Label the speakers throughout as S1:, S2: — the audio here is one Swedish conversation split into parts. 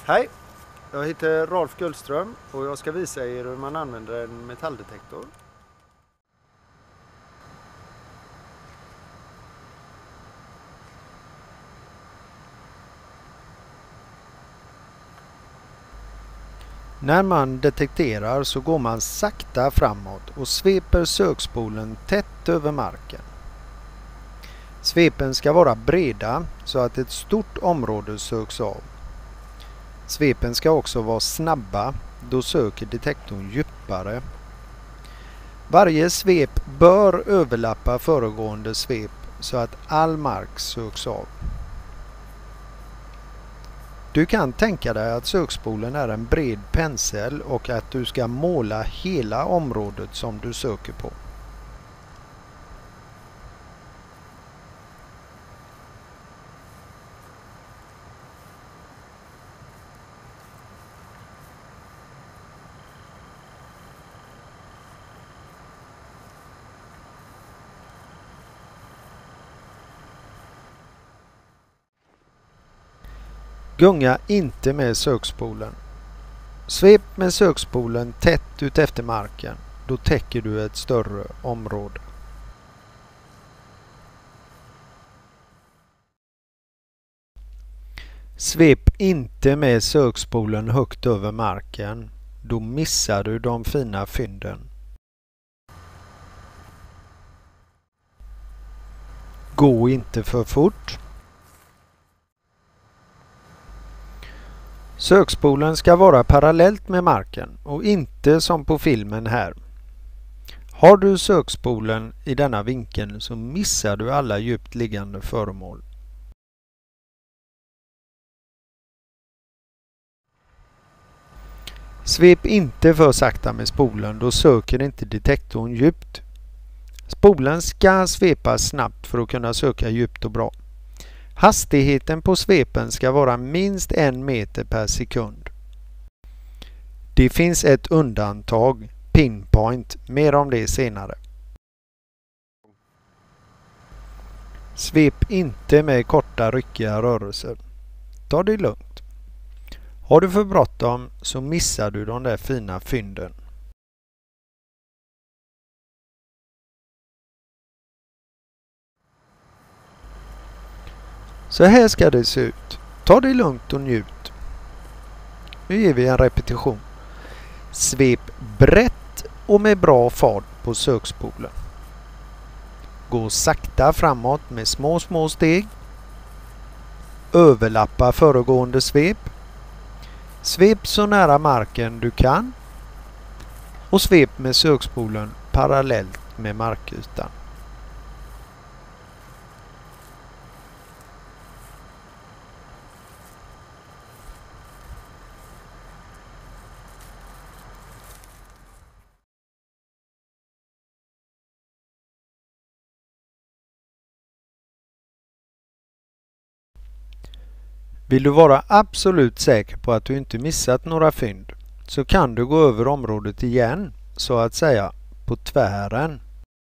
S1: Hej, jag heter Rolf Guldström och jag ska visa er hur man använder en metalldetektor. När man detekterar så går man sakta framåt och sveper sökspolen tätt över marken. Svepen ska vara breda så att ett stort område söks av. Svepen ska också vara snabba, då söker detektorn djupare. Varje svep bör överlappa föregående svep så att all mark söks av. Du kan tänka dig att sökspolen är en bred pensel och att du ska måla hela området som du söker på. Gunga inte med sökspolen. Svep med sökspolen tätt ut efter marken. Då täcker du ett större område. Svep inte med sökspolen högt över marken. Då missar du de fina fynden. Gå inte för fort. Sökspolen ska vara parallellt med marken och inte som på filmen här. Har du sökspolen i denna vinkeln så missar du alla djupt liggande föremål. Svep inte för sakta med spolen, då söker inte detektorn djupt. Spolen ska svepa snabbt för att kunna söka djupt och bra. Hastigheten på svepen ska vara minst 1 meter per sekund. Det finns ett undantag, pinpoint, mer om det senare. Svep inte med korta ryckiga rörelser. Ta det lugnt. Har du för bråttom så missar du de där fina fynden. Så här ska det se ut. Ta det lugnt och njut. Nu ger vi en repetition. Svep brett och med bra fart på sökspolen. Gå sakta framåt med små steg. Överlappa föregående svep. Svep så nära marken du kan. Och svep med sökspolen parallellt med markytan. Vill du vara absolut säker på att du inte missat några fynd så kan du gå över området igen, så att säga på tvären.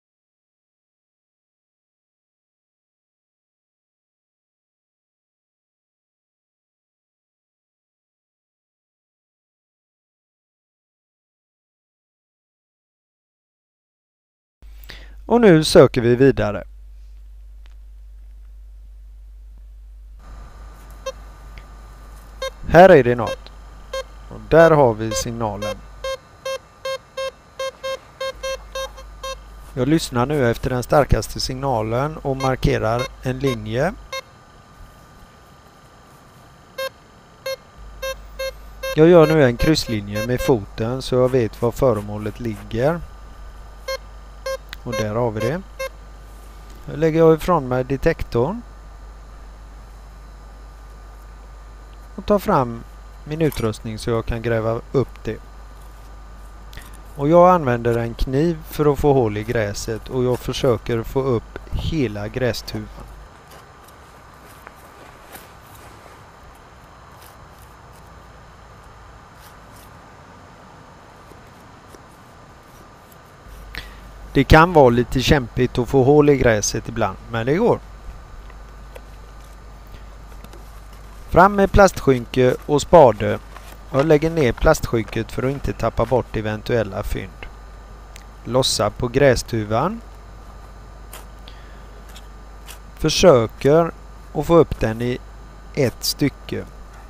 S1: Och nu söker vi vidare. Här är det något. Och där har vi signalen. Jag lyssnar nu efter den starkaste signalen och markerar en linje. Jag gör nu en krysslinje med foten så jag vet var föremålet ligger. Och där har vi det. Nu lägger jag ifrån mig detektorn. Och tar fram min utrustning så jag kan gräva upp det. Och jag använder en kniv för att få hål i gräset och jag försöker få upp hela grästuvan. Det kan vara lite kämpigt att få hål i gräset ibland, men det går. Fram med plastskynke och spade. Jag lägger ner plastskynket för att inte tappa bort eventuella fynd. Lossa på grästuvan. Försöker att få upp den i ett stycke.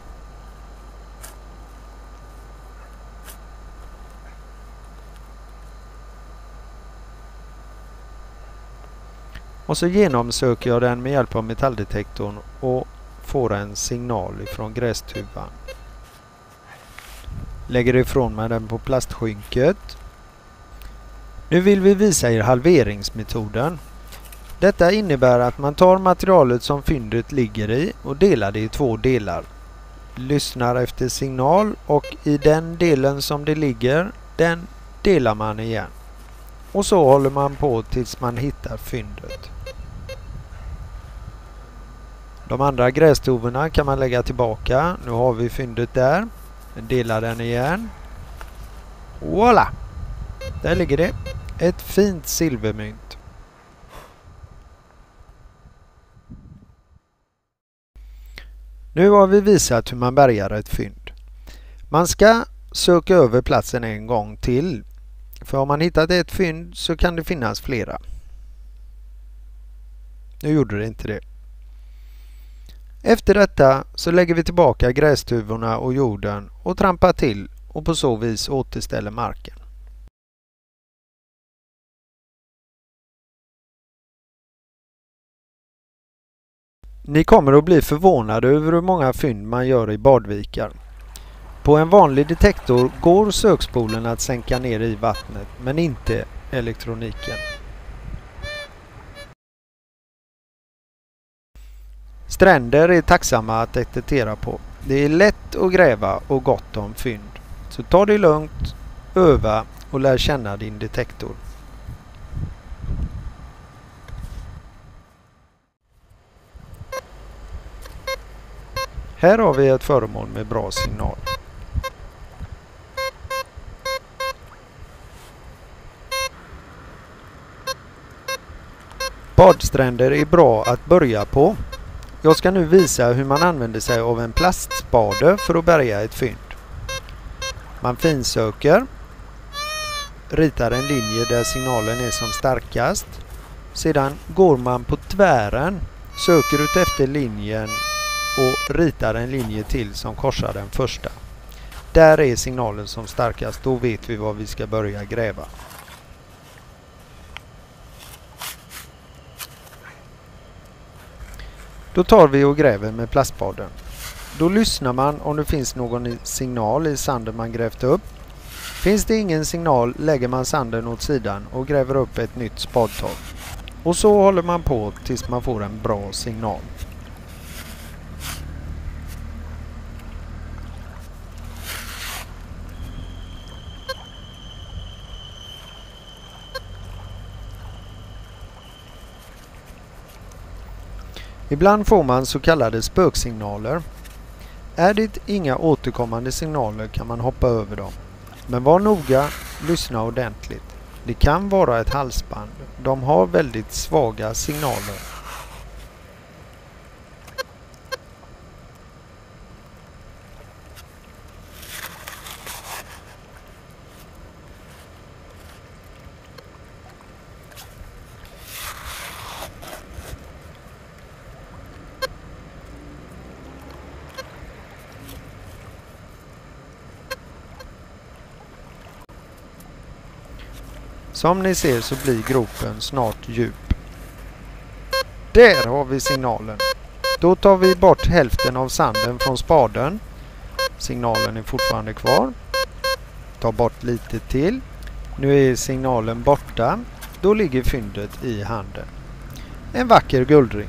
S1: Och så genomsöker jag den med hjälp av metalldetektorn och får en signal ifrån grästuvan. Lägger ifrån mig den på plastskynket. Nu vill vi visa er halveringsmetoden. Detta innebär att man tar materialet som fyndet ligger i och delar det i två delar. Lyssnar efter signal och i den delen som det ligger, den delar man igen. Och så håller man på tills man hittar fyndet. De andra grästovorna kan man lägga tillbaka. Nu har vi fyndet där. Delar den igen. Voilà! Där ligger det. Ett fint silvermynt. Nu har vi visat hur man bärgar ett fynd. Man ska söka över platsen en gång till. För om man hittat ett fynd så kan det finnas flera. Nu gjorde det inte det. Efter detta så lägger vi tillbaka grästuvorna och jorden och trampar till och på så vis återställer marken. Ni kommer att bli förvånade över hur många fynd man gör i badvikar. På en vanlig detektor går sökspolen att sänka ner i vattnet men inte elektroniken. Stränder är tacksamma att detektera på. Det är lätt att gräva och gott om fynd. Så ta det lugnt, öva och lär känna din detektor. Här har vi ett föremål med bra signal. Badstränder är bra att börja på. Jag ska nu visa hur man använder sig av en plastspade för att bärga ett fynd. Man finsöker, ritar en linje där signalen är som starkast. Sedan går man på tvären, söker ut efter linjen och ritar en linje till som korsar den första. Där är signalen som starkast, då vet vi var vi ska börja gräva. Då tar vi och gräver med plastspaden. Då lyssnar man om det finns någon signal i sanden man grävt upp. Finns det ingen signal lägger man sanden åt sidan och gräver upp ett nytt spadtag. Och så håller man på tills man får en bra signal. Ibland får man så kallade spöksignaler. Är det inga återkommande signaler kan man hoppa över dem. Men var noga, lyssna ordentligt. Det kan vara ett halsband. De har väldigt svaga signaler. Som ni ser så blir gropen snart djup. Där har vi signalen. Då tar vi bort hälften av sanden från spaden. Signalen är fortfarande kvar. Ta bort lite till. Nu är signalen borta. Då ligger fyndet i handen. En vacker guldring.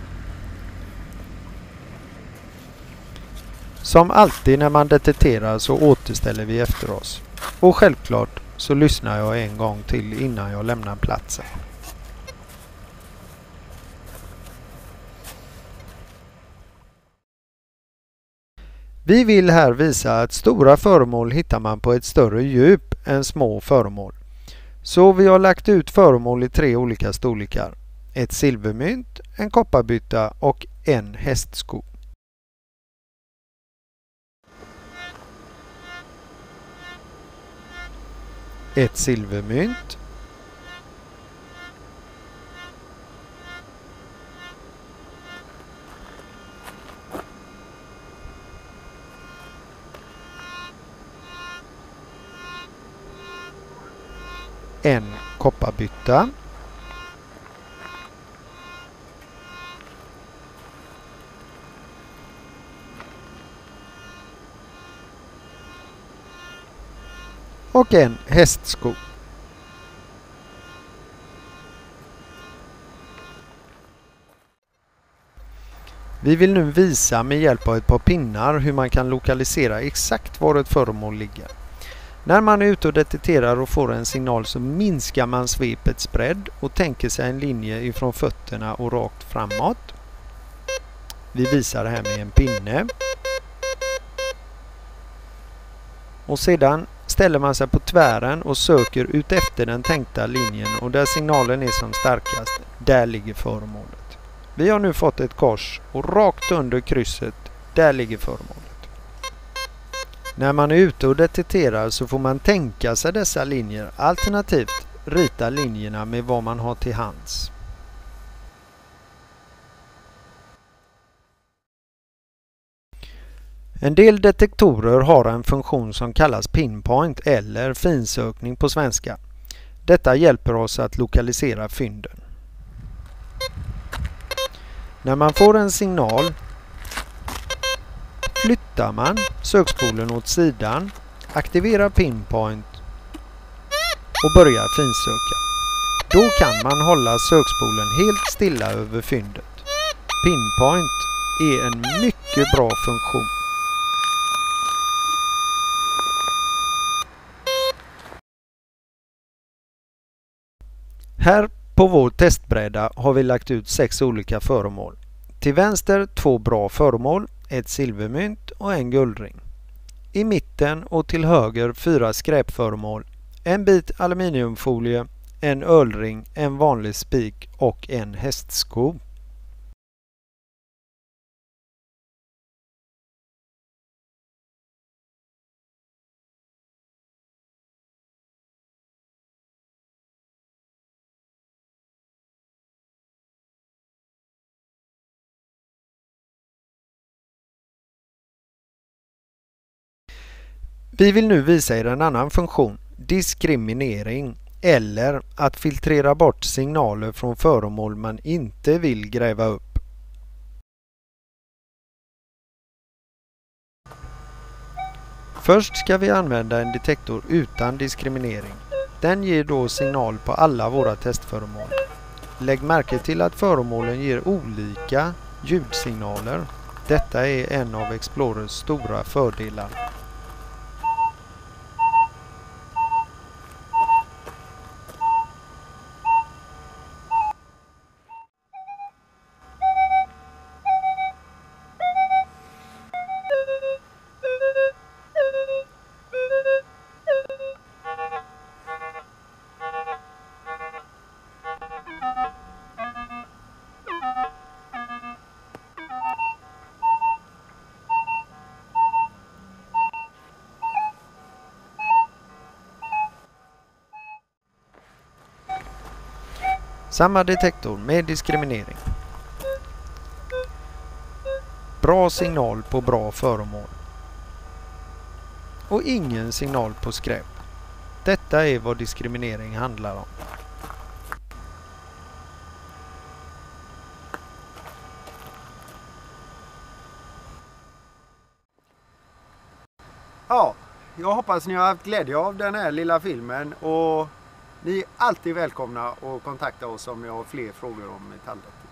S1: Som alltid när man detekterar så återställer vi efter oss. Och självklart så lyssnar jag en gång till innan jag lämnar platsen. Vi vill här visa att stora föremål hittar man på ett större djup än små föremål. Så vi har lagt ut föremål i 3 olika storlekar. Ett silvermynt, en kopparbytta och en hästsko. ett silvermynt, en kopparbytta, och en hästsko. Vi vill nu visa med hjälp av ett par pinnar hur man kan lokalisera exakt var ett föremål ligger. När man är ute och detekterar och får en signal så minskar man svepets bredd och tänker sig en linje ifrån fötterna och rakt framåt. Vi visar det här med en pinne. Och sedan ställer man sig på tvären och söker ut efter den tänkta linjen, och där signalen är som starkast, där ligger föremålet. Vi har nu fått ett kors och rakt under krysset, där ligger föremålet. När man är ute och detekterar så får man tänka sig dessa linjer, alternativt rita linjerna med vad man har till hands. En del detektorer har en funktion som kallas pinpoint eller finsökning på svenska. Detta hjälper oss att lokalisera fynden. När man får en signal flyttar man sökspolen åt sidan, aktiverar pinpoint och börjar finsöka. Då kan man hålla sökspolen helt stilla över fyndet. Pinpoint är en mycket bra funktion. Här på vår testbräda har vi lagt ut 6 olika föremål. Till vänster 2 bra föremål, ett silvermynt och en guldring. I mitten och till höger 4 skräpföremål, en bit aluminiumfolie, en ölring, en vanlig spik och en hästsko. Vi vill nu visa er en annan funktion, diskriminering, eller att filtrera bort signaler från föremål man inte vill gräva upp. Först ska vi använda en detektor utan diskriminering. Den ger då signal på alla våra testföremål. Lägg märke till att föremålen ger olika ljudsignaler. Detta är en av Explorers stora fördelar. Samma detektor med diskriminering. Bra signal på bra föremål. Och ingen signal på skräp. Detta är vad diskriminering handlar om.
S2: Ja, jag hoppas ni har haft glädje av den här lilla filmen, och ni är alltid välkomna att kontakta oss om ni har fler frågor om metalldetektorer.